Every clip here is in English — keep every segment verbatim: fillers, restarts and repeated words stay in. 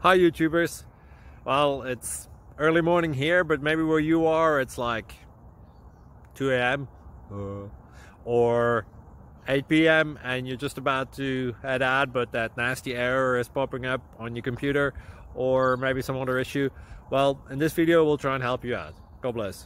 Hi YouTubers. Well, it's early morning here, but maybe where you are it's like two A M uh, or eight P M and you're just about to head out, but that nasty error is popping up on your computer, or maybe some other issue. Well, in this video we'll try and help you out. God bless.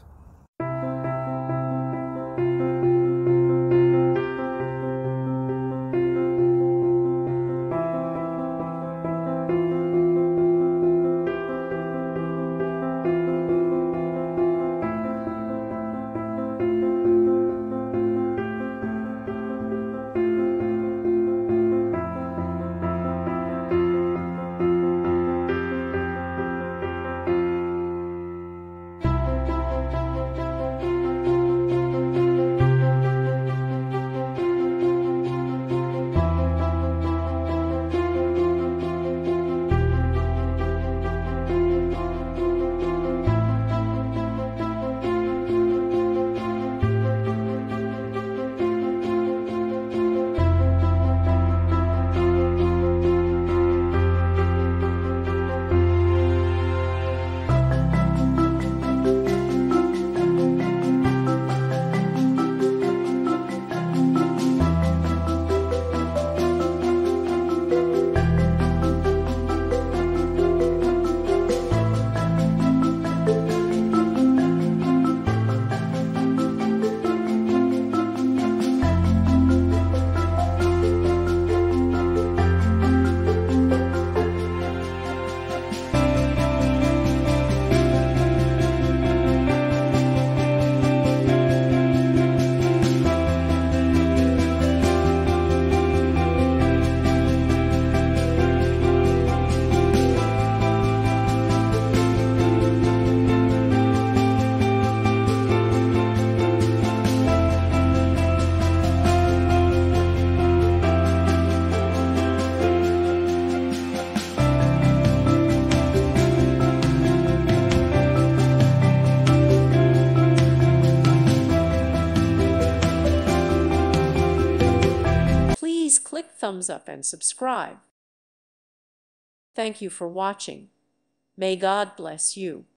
Please click thumbs up and subscribe. Thank you for watching. May God bless you.